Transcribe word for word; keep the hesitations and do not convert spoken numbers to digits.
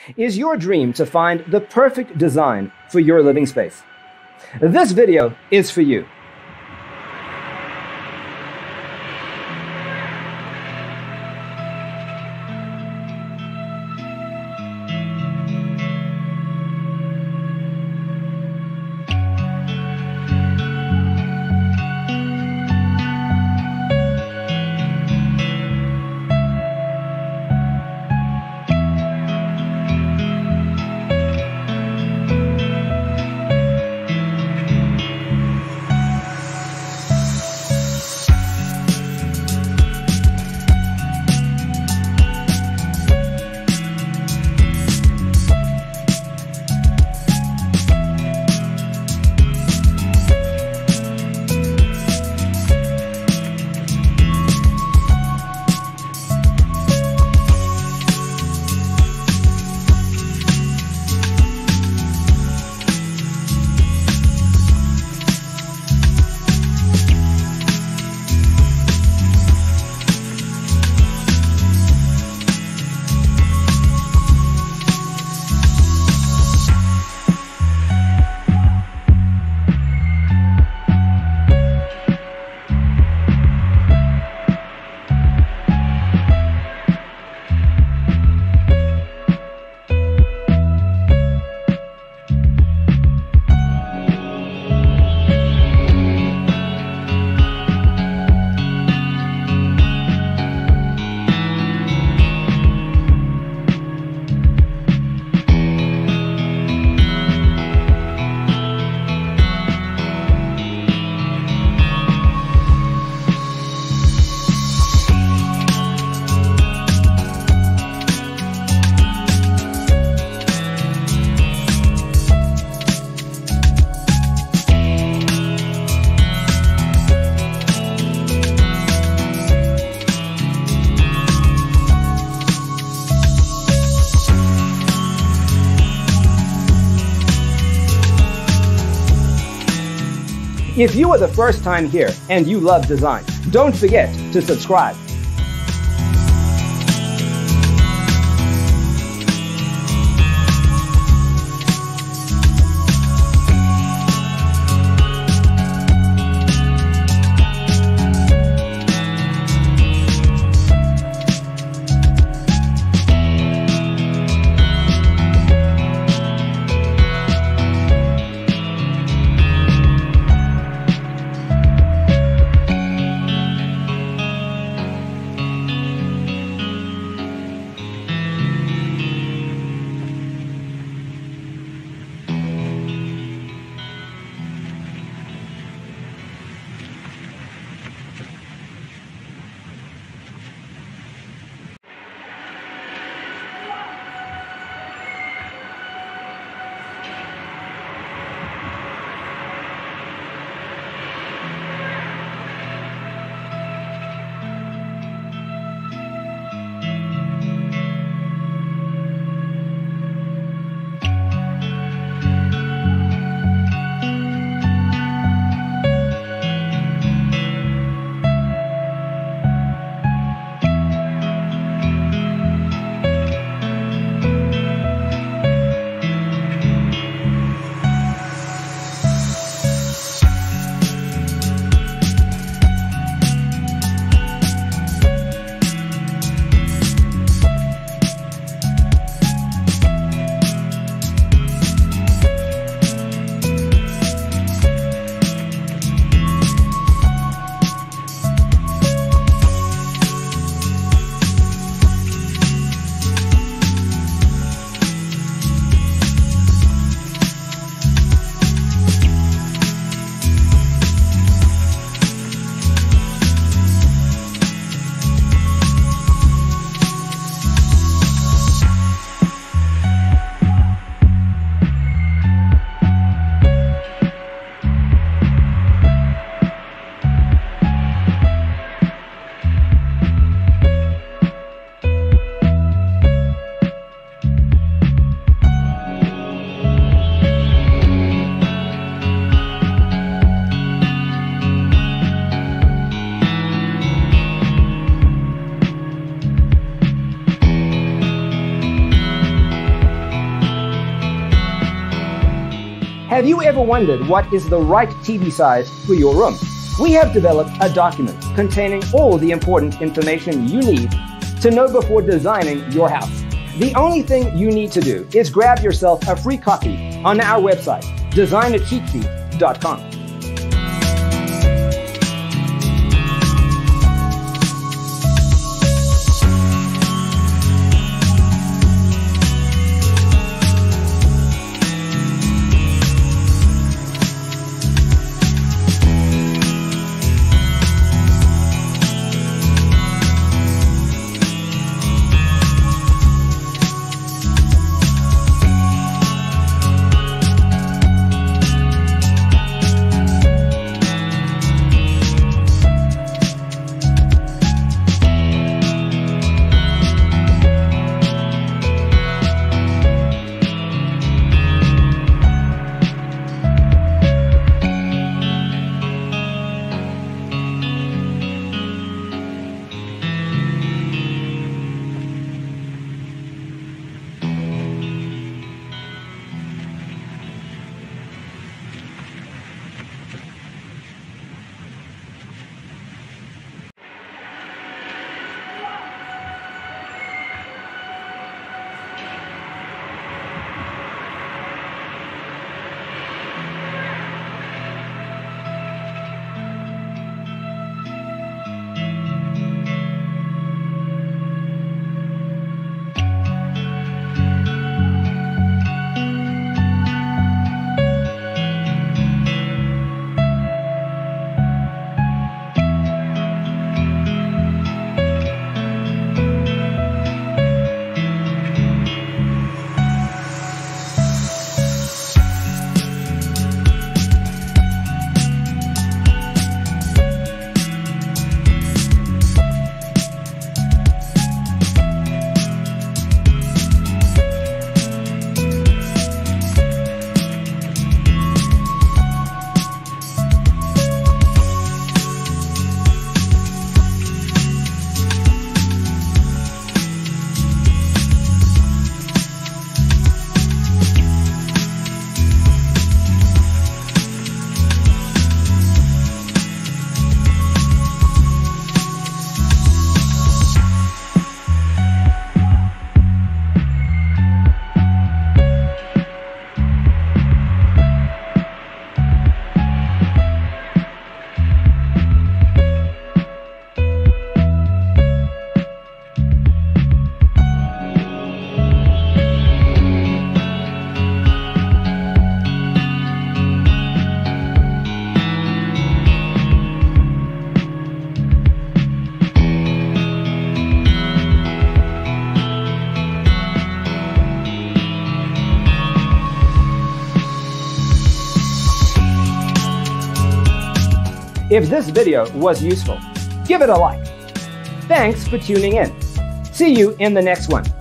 Is your dream to find the perfect design for your living space? This video is for you. If you are the first time here and you love design, don't forget to subscribe. Have you ever wondered what is the right T V size for your room? We have developed a document containing all the important information you need to know before designing your house. The only thing you need to do is grab yourself a free copy on our website, design it cheap sheet dot com. If this video was useful, give it a like. Thanks for tuning in. See you in the next one.